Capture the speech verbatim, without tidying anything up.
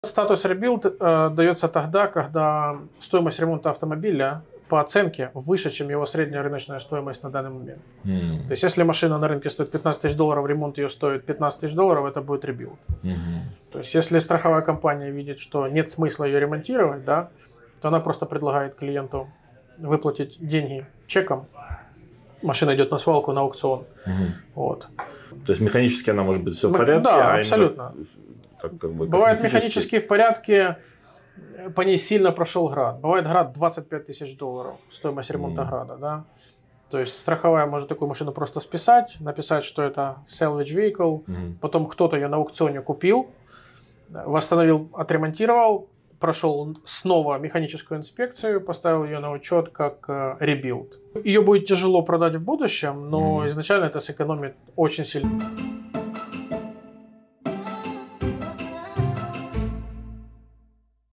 Статус rebuild э, дается тогда, когда стоимость ремонта автомобиля по оценке выше, чем его средняя рыночная стоимость на данный момент. Mm. То есть, если машина на рынке стоит пятнадцать тысяч долларов, ремонт ее стоит пятнадцать тысяч долларов, это будет rebuild. Mm-hmm. То есть, если страховая компания видит, что нет смысла ее ремонтировать, да, то она просто предлагает клиенту выплатить деньги чеком. Машина идет на свалку, на аукцион. Mm-hmm. Вот. То есть, механически она может быть все в порядке? Да, а абсолютно. Так, как бы, бывает механически в порядке, по ней сильно прошел град. Бывает град двадцать пять тысяч долларов, стоимость ремонта mm. града. Да? То есть страховая может такую машину просто списать, написать, что это salvage vehicle, mm. потом кто-то ее на аукционе купил, восстановил, отремонтировал, прошел снова механическую инспекцию, поставил ее на учет как rebuild. Ее будет тяжело продать в будущем, но mm. изначально это сэкономит очень сильно.